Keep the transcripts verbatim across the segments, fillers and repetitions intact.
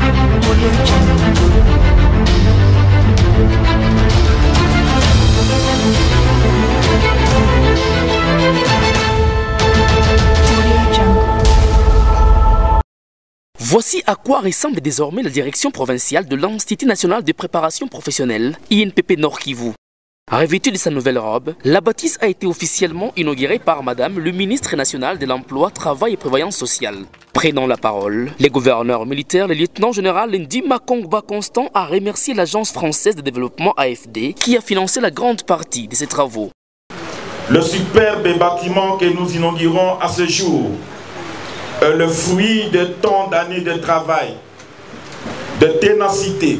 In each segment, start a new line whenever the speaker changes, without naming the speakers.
Voici à quoi ressemble désormais la direction provinciale de l'Institut national de préparation professionnelle, I N P P Nord Kivu. Revêtue de sa nouvelle robe, la bâtisse a été officiellement inaugurée par Madame le ministre national de l'Emploi, Travail et Prévoyance sociale. Prenant la parole, le gouverneur militaire, le lieutenant-général Ndima Kongba Constant, a remercié l'Agence française de développement A F D qui a financé la grande partie de ces travaux.
Le superbe bâtiment que nous inaugurons à ce jour est le fruit de tant d'années de travail, de ténacité.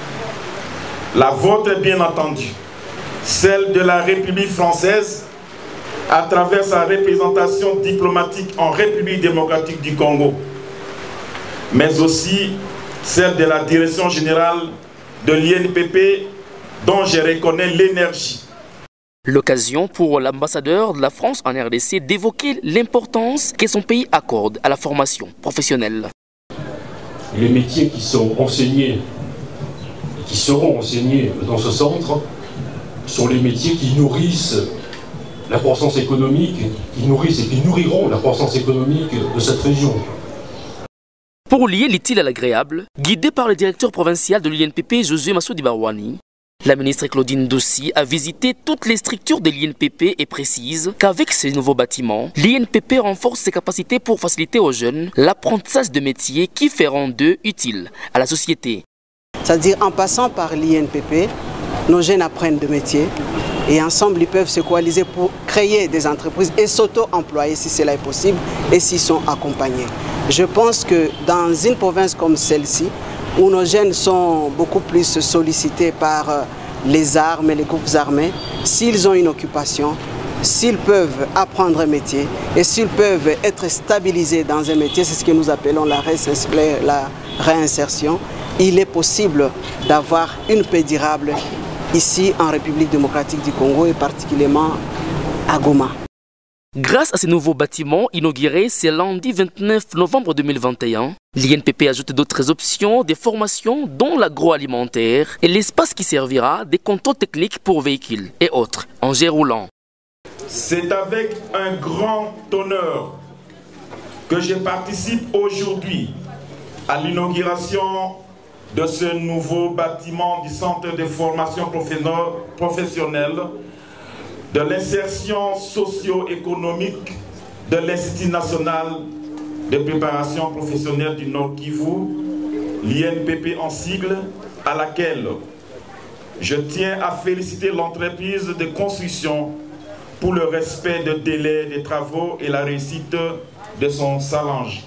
La vôtre, bien entendu, celle de la République française, à travers sa représentation diplomatique en République démocratique du Congo, mais aussi celle de la direction générale de l'I N P P, dont je reconnais l'énergie.
L'occasion pour l'ambassadeur de la France en R D C d'évoquer l'importance que son pays accorde à la formation professionnelle.
Les métiers qui sont enseignés et qui seront enseignés dans ce centre sont les métiers qui nourrissent la croissance économique, qui nourrissent et qui nourriront la croissance économique de cette région.
Pour lier l'utile à l'agréable, guidé par le directeur provincial de l'I N P P, Josué Massoudi Barouani, la ministre Claudine Dossi a visité toutes les structures de l'I N P P et précise qu'avec ces nouveaux bâtiments, l'I N P P renforce ses capacités pour faciliter aux jeunes l'apprentissage de métiers qui feront d'eux utiles à la société.
C'est-à-dire en passant par l'I N P P, nos jeunes apprennent de métiers et ensemble ils peuvent se coaliser pour créer des entreprises et s'auto-employer si cela est possible et s'ils sont accompagnés. Je pense que dans une province comme celle-ci, où nos jeunes sont beaucoup plus sollicités par les armes et les groupes armés, s'ils ont une occupation, s'ils peuvent apprendre un métier et s'ils peuvent être stabilisés dans un métier, c'est ce que nous appelons la réinsertion, il est possible d'avoir une paix durable ici en République démocratique du Congo et particulièrement à Goma.
Grâce à ces nouveaux bâtiments inaugurés ce lundi vingt-neuf novembre deux mille vingt et un, l'I N P P ajoute d'autres options de formation dont l'agroalimentaire et l'espace qui servira des contrôles techniques pour véhicules et autres engins roulants.
C'est avec un grand honneur que je participe aujourd'hui à l'inauguration de ce nouveau bâtiment du Centre de formation professionnelle, de l'insertion socio-économique de l'Institut national de préparation professionnelle du Nord Kivu, l'I N P P en sigle, à laquelle je tiens à féliciter l'entreprise de construction pour le respect des délais des travaux et la réussite de son salange.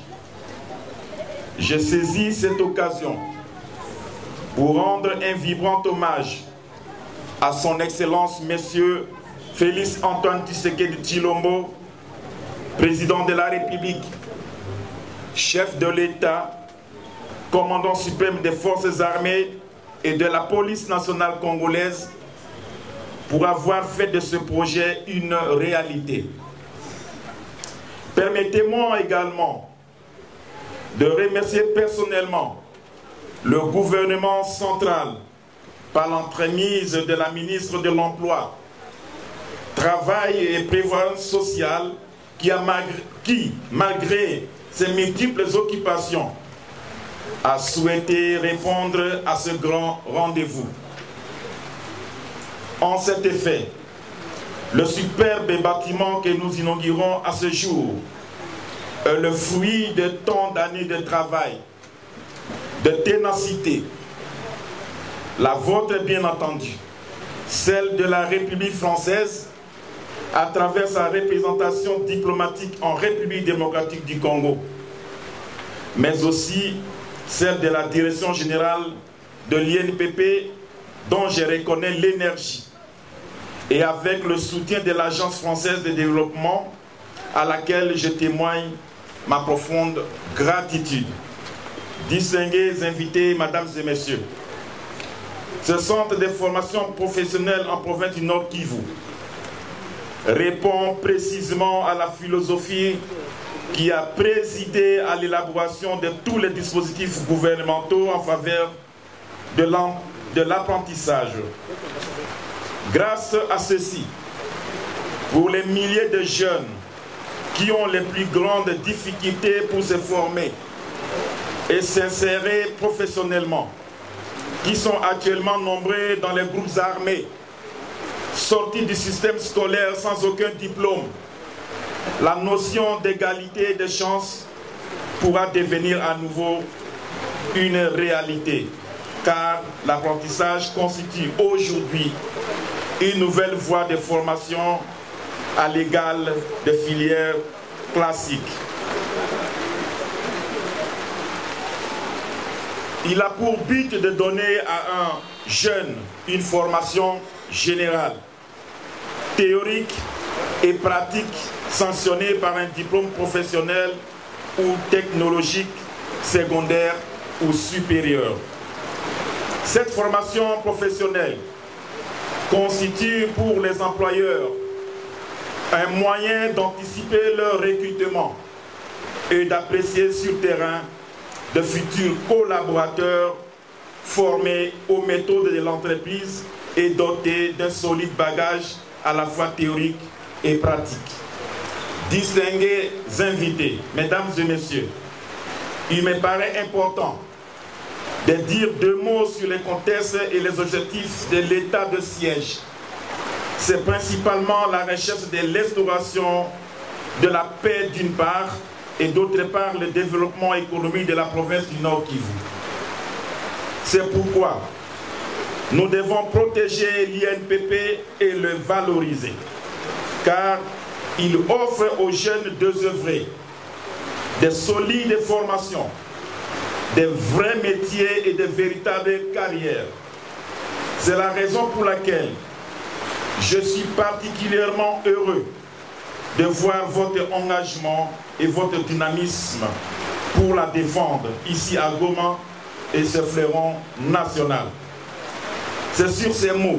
Je saisis cette occasion pour rendre un vibrant hommage à son Excellence, Monsieur Félix Antoine Tshisekedi Tshilombo, président de la République, chef de l'État, commandant suprême des forces armées et de la police nationale congolaise, pour avoir fait de ce projet une réalité. Permettez-moi également de remercier personnellement le gouvernement central par l'entremise de la ministre de l'Emploi, Travail et Prévoyance sociale qui, a malgré, qui, malgré ses multiples occupations, a souhaité répondre à ce grand rendez-vous. En cet effet, le superbe bâtiment que nous inaugurons à ce jour est le fruit de tant d'années de travail, de ténacité. La vôtre, bien entendu, celle de la République française, à travers sa représentation diplomatique en République démocratique du Congo, mais aussi celle de la direction générale de l'I N P P, dont je reconnais l'énergie, et avec le soutien de l'Agence française de développement, à laquelle je témoigne ma profonde gratitude. Distingués invités, mesdames et messieurs, ce centre de formation professionnelle en province du Nord Kivu répond précisément à la philosophie qui a présidé à l'élaboration de tous les dispositifs gouvernementaux en faveur de l'apprentissage. Grâce à ceci, pour les milliers de jeunes qui ont les plus grandes difficultés pour se former et s'insérer professionnellement, qui sont actuellement nombreux dans les groupes armés, sortis du système scolaire sans aucun diplôme, la notion d'égalité des chances pourra devenir à nouveau une réalité, car l'apprentissage constitue aujourd'hui une nouvelle voie de formation à l'égal des filières classiques. Il a pour but de donner à un jeune une formation générale, théorique et pratique sanctionnée par un diplôme professionnel ou technologique secondaire ou supérieur. Cette formation professionnelle constitue pour les employeurs un moyen d'anticiper leur recrutement et d'apprécier sur terrain de futurs collaborateurs formés aux méthodes de l'entreprise et dotés d'un solide bagage à la fois théorique et pratique. Distingués invités, mesdames et messieurs, il me paraît important de dire deux mots sur les contextes et les objectifs de l'état de siège. C'est principalement la recherche de l'instauration de la paix d'une part et d'autre part le développement économique de la province du Nord Kivu. C'est pourquoi nous devons protéger l'I N P P et le valoriser, car il offre aux jeunes d'œuvrer des solides formations, des vrais métiers et de véritables carrières. C'est la raison pour laquelle je suis particulièrement heureux de voir votre engagement et votre dynamisme pour la défendre ici à Goma et ce fleuron national. C'est sur ces mots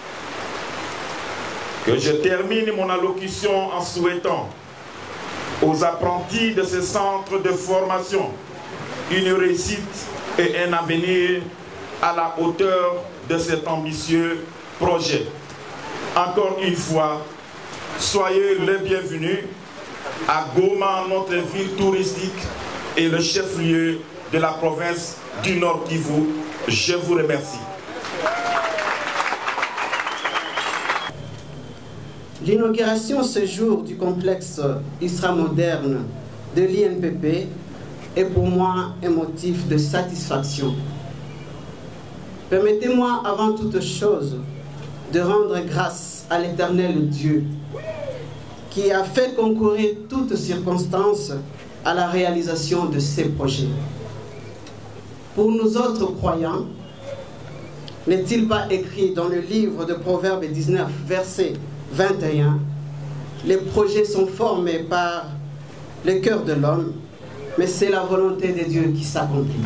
que je termine mon allocution en souhaitant aux apprentis de ce centre de formation une réussite et un avenir à la hauteur de cet ambitieux projet. Encore une fois, soyez les bienvenus à Goma, notre ville touristique et le chef-lieu de la province du Nord Kivu. Je vous remercie.
L'inauguration ce jour du complexe ultramoderne de l'I N P P est pour moi un motif de satisfaction. Permettez-moi avant toute chose de rendre grâce à l'Éternel Dieu qui a fait concourir toutes circonstances à la réalisation de ces projets. Pour nous autres croyants, n'est-il pas écrit dans le livre de Proverbes dix-neuf, verset vingt et un, les projets sont formés par le cœur de l'homme, mais c'est la volonté de Dieu qui s'accomplit.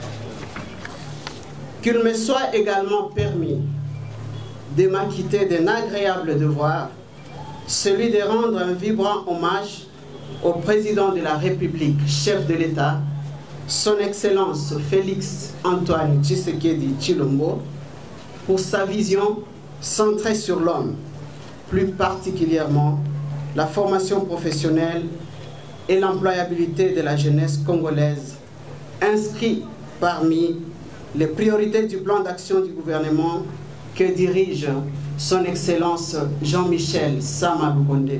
Qu'il me soit également permis de m'acquitter d'un agréable devoir, celui de rendre un vibrant hommage au président de la République, chef de l'État, son Excellence Félix Antoine Tshisekedi Tshilombo, pour sa vision centrée sur l'homme, plus particulièrement la formation professionnelle et l'employabilité de la jeunesse congolaise, inscrit parmi les priorités du plan d'action du gouvernement que dirige son Excellence Jean-Michel Sama Lukonde.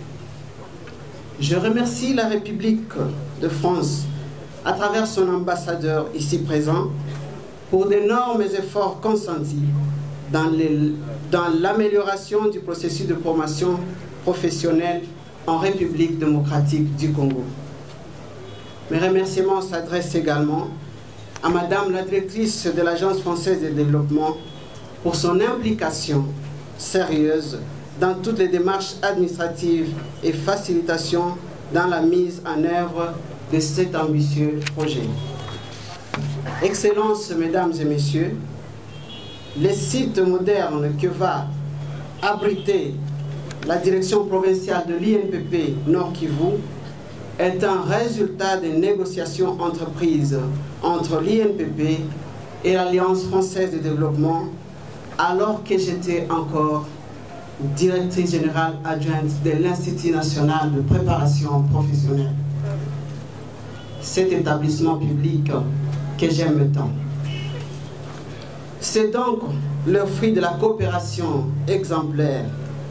Je remercie la République de France à travers son ambassadeur ici présent pour d'énormes efforts consentis dans l'amélioration du processus de formation professionnelle en République démocratique du Congo. Mes remerciements s'adressent également à Madame la directrice de l'Agence française de développement pour son implication sérieuse dans toutes les démarches administratives et facilitation dans la mise en œuvre de cet ambitieux projet. Excellences, Mesdames et Messieurs, les sites modernes que va abriter la direction provinciale de l'I N P P Nord Kivu est un résultat des négociations entreprises entre l'I N P P et l'Alliance française de développement, alors que j'étais encore directrice générale adjointe de l'Institut national de préparation professionnelle. Cet établissement public que j'aime tant. C'est donc le fruit de la coopération exemplaire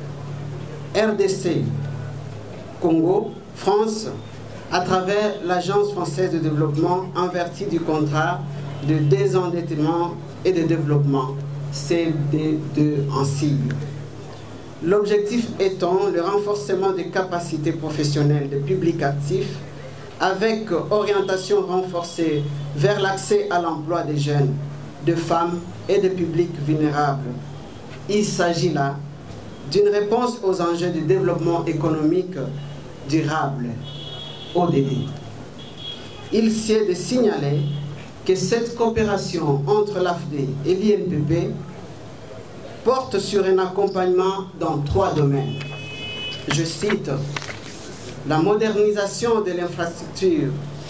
R D C, Congo, France, à travers l'Agence française de développement en vertu du contrat de désendettement et de développement, C D deux en sigle. L'objectif étant le renforcement des capacités professionnelles des publics actifs avec orientation renforcée vers l'accès à l'emploi des jeunes, de femmes et de publics vulnérables. Il s'agit là d'une réponse aux enjeux du développement économique durable, O D D. Il sied de signaler que cette coopération entre l'A F D et l'I N P P porte sur un accompagnement dans trois domaines. Je cite la modernisation de l'infrastructure,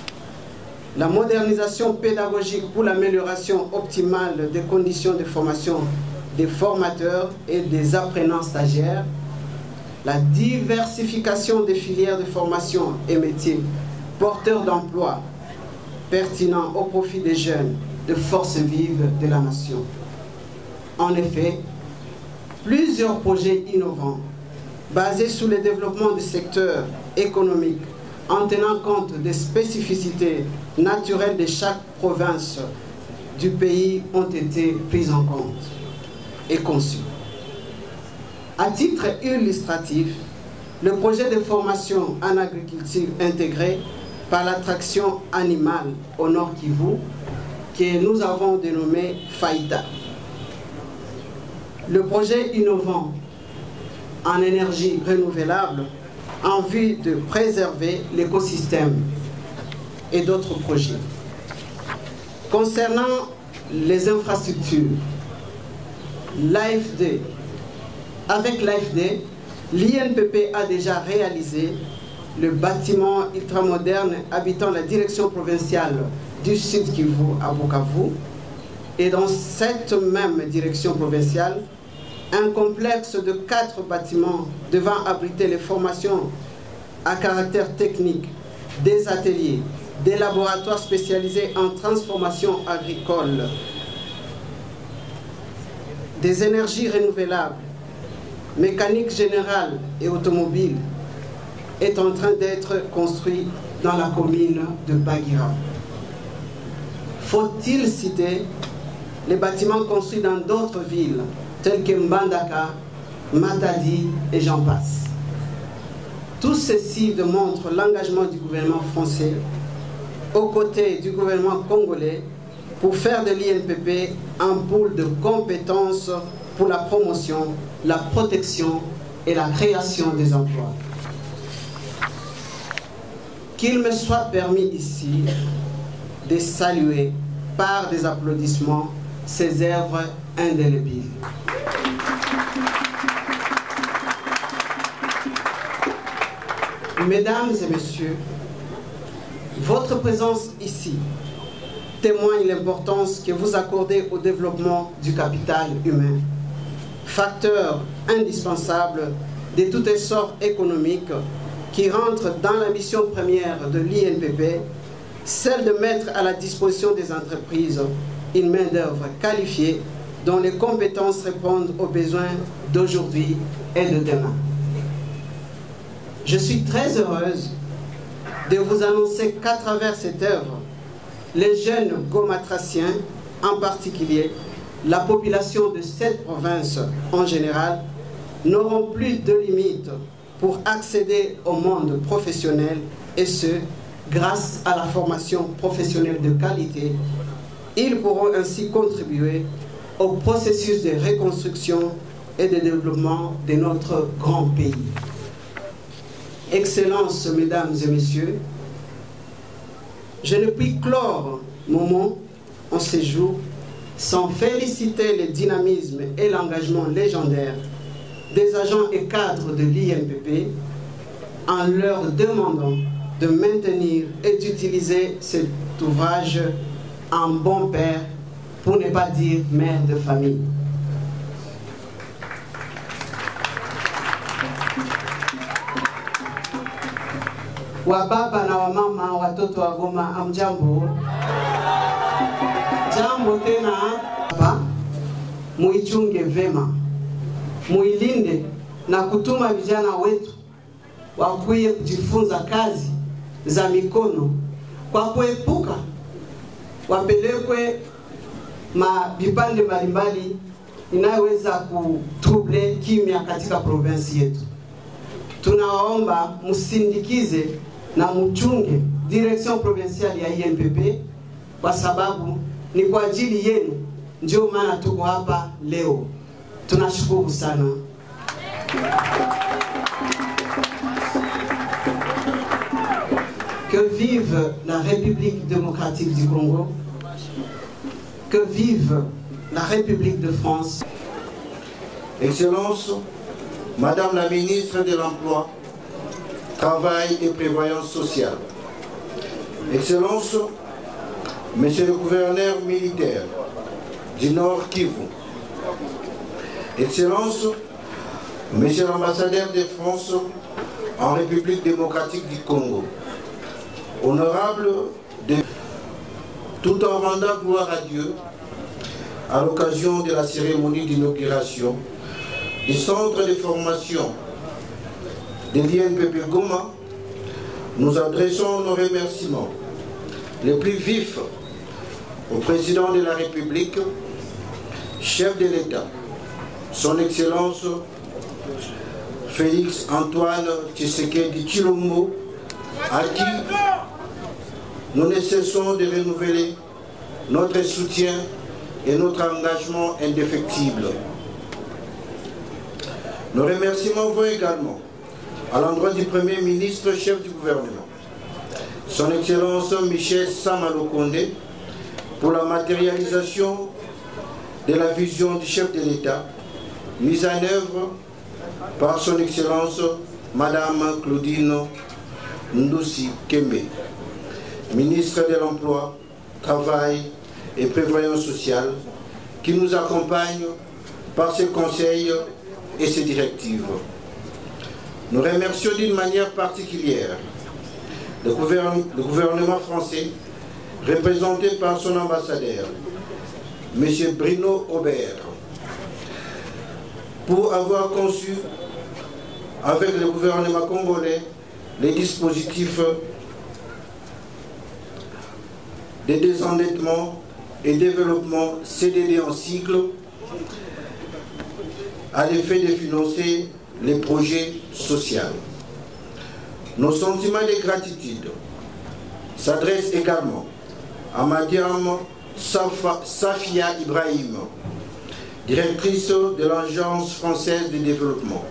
la modernisation pédagogique pour l'amélioration optimale des conditions de formation des formateurs et des apprenants stagiaires, la diversification des filières de formation et métiers porteurs d'emploi pertinents au profit des jeunes de forces vives de la nation. En effet, plusieurs projets innovants basés sur le développement du secteur économique en tenant compte des spécificités naturelles de chaque province du pays ont été pris en compte et conçus. À titre illustratif, le projet de formation en agriculture intégrée par l'attraction animale au Nord Kivu, que nous avons dénommé FAITA. Le projet innovant en énergie renouvelable en vue de préserver l'écosystème et d'autres projets. Concernant les infrastructures, l'A F D, avec l'A F D, l'I N P P a déjà réalisé le bâtiment ultramoderne habitant la direction provinciale du Sud Kivu à Bukavu, et dans cette même direction provinciale, un complexe de quatre bâtiments devant abriter les formations à caractère technique, des ateliers, des laboratoires spécialisés en transformation agricole, des énergies renouvelables, mécanique générale et automobile, est en train d'être construit dans la commune de Bagira. Faut-il citer les bâtiments construits dans d'autres villes tels que Mbandaka, Matadi et j'en passe. Tout ceci démontre l'engagement du gouvernement français aux côtés du gouvernement congolais pour faire de l'I N P P un pôle de compétences pour la promotion, la protection et la création des emplois. Qu'il me soit permis ici de saluer par des applaudissements ces œuvres indélébiles. Mesdames et messieurs, votre présence ici témoigne l'importance que vous accordez au développement du capital humain, facteur indispensable de tout essor économique qui rentre dans la mission première de l'I N P P, celle de mettre à la disposition des entreprises une main-d'œuvre qualifiée dont les compétences répondent aux besoins d'aujourd'hui et de demain. Je suis très heureuse de vous annoncer qu'à travers cette œuvre, les jeunes gomatraciens, en particulier la population de cette province en général, n'auront plus de limites pour accéder au monde professionnel, et ce, grâce à la formation professionnelle de qualité. Ils pourront ainsi contribuer au processus de reconstruction et de développement de notre grand pays. Excellences, mesdames et messieurs, je ne puis clore mon mot en ces jours sans féliciter le dynamisme et l'engagement légendaire des agents et cadres de l'I N P P en leur demandant de maintenir et d'utiliser cet ouvrage en bon père, pour ne pas dire mère de famille. Wababa na wamama, watoto wa Goma, amjambo. Jambo tena hapa, muichunge vema, muilinde na kutuma vijana wetu wakuye kujifunza kazi za mikono kwa kuepuka wapelekwe ma vipande mbalimbali inayoweza kutrouble kimya katika provinsi yetu. Tunawaomba msindikize na mchunge direction provinciale ya I N P P kwa sababu ni kwa ajili yenu ndio maana tuko hapa leo. Tunashukuru sana. Que vive la République démocratique du Congo. Que vive la République de France.
Excellence, Madame la ministre de l'Emploi, Travail et Prévoyance sociale. Excellence, Monsieur le gouverneur militaire du Nord Kivu. Excellence, Monsieur l'ambassadeur de France en République démocratique du Congo. Honorable de tout en rendant gloire à Dieu à l'occasion de la cérémonie d'inauguration du centre de formation de l'I N P P Goma, nous adressons nos remerciements les plus vifs au président de la République, chef de l'État, son Excellence Félix Antoine Tshisekedi Tshilombo, à qui nous ne cessons de renouveler notre soutien et notre engagement indéfectible. Nos remerciements vont également à l'endroit du Premier ministre, chef du gouvernement, son Excellence Michel Sama-Lukonde, pour la matérialisation de la vision du chef de l'État, mise en œuvre par son Excellence Madame Claudine Ndoussi Kembe, ministre de l'Emploi, Travail et Prévoyance sociale, qui nous accompagne par ses conseils et ses directives. Nous remercions d'une manière particulière le gouvernement, le gouvernement français, représenté par son ambassadeur, M. Bruno Aubert, pour avoir conçu avec le gouvernement congolais les dispositifs de désendettement et développement C D D en cycle à l'effet de financer les projets sociaux. Nos sentiments de gratitude s'adressent également à Madame Safa, Safia Ibrahim, directrice de l'Agence française de développement.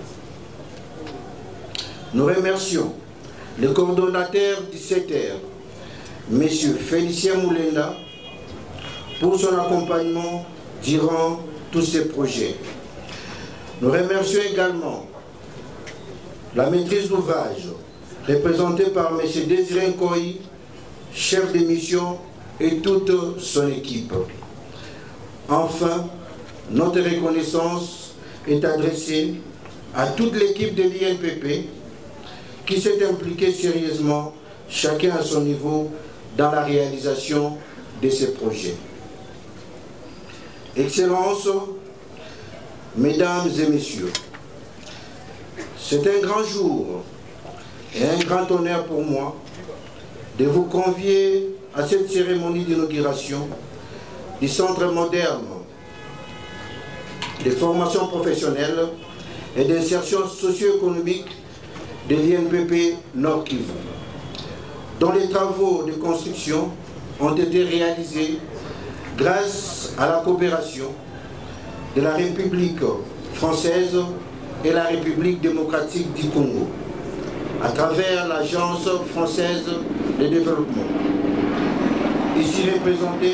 Nous remercions le coordonnateur du C E T E R, M. Félicien Moulenda, pour son accompagnement durant tous ces projets. Nous remercions également la maîtrise d'ouvrage, représentée par M. Désiré Nkoyi, chef de mission, et toute son équipe. Enfin, notre reconnaissance est adressée à toute l'équipe de l'I N P P qui s'est impliquée sérieusement, chacun à son niveau, dans la réalisation de ces projets. Excellences, Mesdames et Messieurs, c'est un grand jour et un grand honneur pour moi de vous convier à cette cérémonie d'inauguration du Centre moderne de formation professionnelle et d'insertion socio-économique de l'I N P P Nord Kivu, dont les travaux de construction ont été réalisés grâce à la coopération de la République française et la République démocratique du Congo, à travers l'Agence française de développement, ici représentée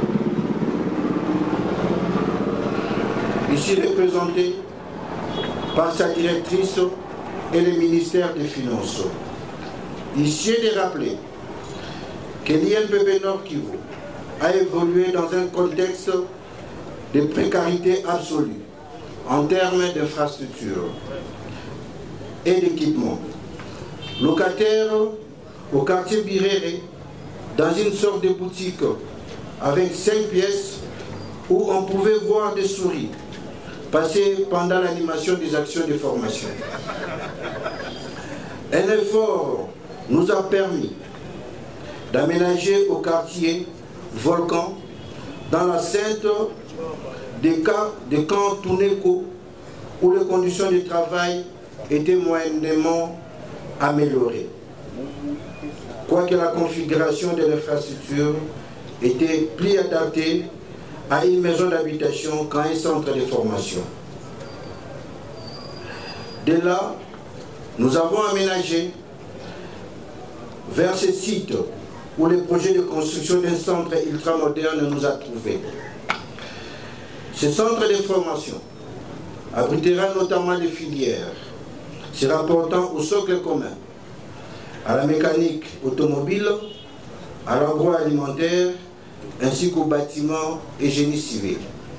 ici représentée par sa directrice et le ministère des Finances. Ici est de rappeler que l'I N P P Nord Kivu a évolué dans un contexte de précarité absolue en termes d'infrastructures et d'équipements. Locataire au quartier Birere, dans une sorte de boutique avec cinq pièces où on pouvait voir des souris passer pendant l'animation des actions de formation. Un effort nous a permis d'aménager au quartier Volcan dans la Sainte des cas de camps Tuneko où les conditions de travail étaient moyennement améliorées. Quoique la configuration de l'infrastructure était plus adaptée à une maison d'habitation qu'à un centre de formation. De là, nous avons aménagé vers ce site où le projet de construction d'un centre ultramoderne nous a trouvés. Ce centre de formation abritera notamment les filières se rapportant au socle commun, à la mécanique automobile, à l'agroalimentaire, ainsi qu'au bâtiment et génie civil.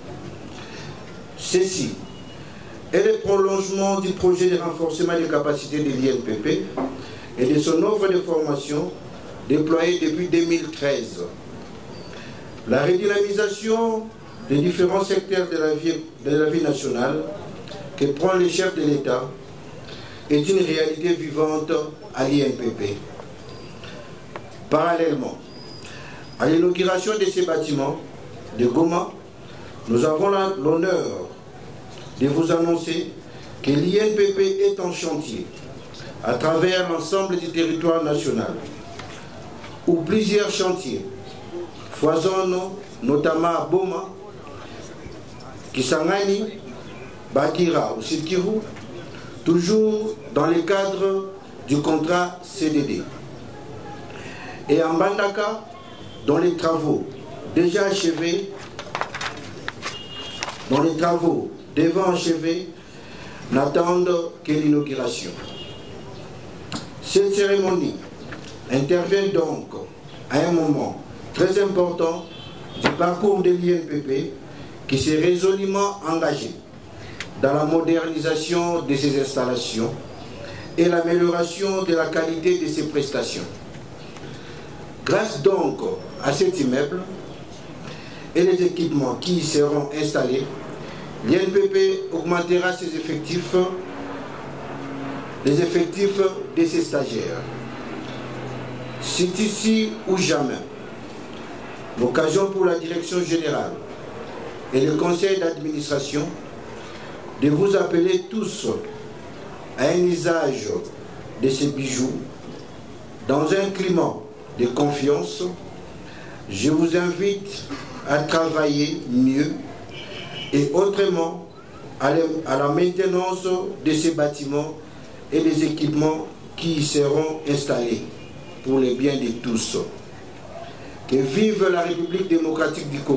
Ceci est le prolongement du projet de renforcement des capacités de l'I N P P et de son offre de formation déployée depuis deux mille treize. La redynamisation des différents secteurs de la vie, de la vie nationale que prend le chef de l'État est une réalité vivante à l'I N P P. Parallèlement à l'inauguration de ces bâtiments de Goma, nous avons l'honneur de vous annoncer que l'I N P P est en chantier à travers l'ensemble du territoire national, où plusieurs chantiers foisonnent, notamment à Boma, Kisangani, Bakira ou Sud Kivu, toujours dans le cadre du contrat C D D. Et en Bandaka, dont les travaux déjà achevés, dont les travaux devant achever n'attendent que l'inauguration. Cette cérémonie intervient donc à un moment très important du parcours de l'I N P P qui s'est résolument engagé dans la modernisation de ses installations et l'amélioration de la qualité de ses prestations. Grâce donc à cet immeuble et les équipements qui y seront installés, l'I N P P augmentera ses effectifs, les effectifs de ses stagiaires. C'est ici ou jamais l'occasion pour la direction générale et le conseil d'administration de vous appeler tous à un usage de ces bijoux dans un climat de confiance. Je vous invite à travailler mieux et autrement à la maintenance de ces bâtiments et des équipements qui y seront installés pour le bien de tous. Que vive la République démocratique du Congo.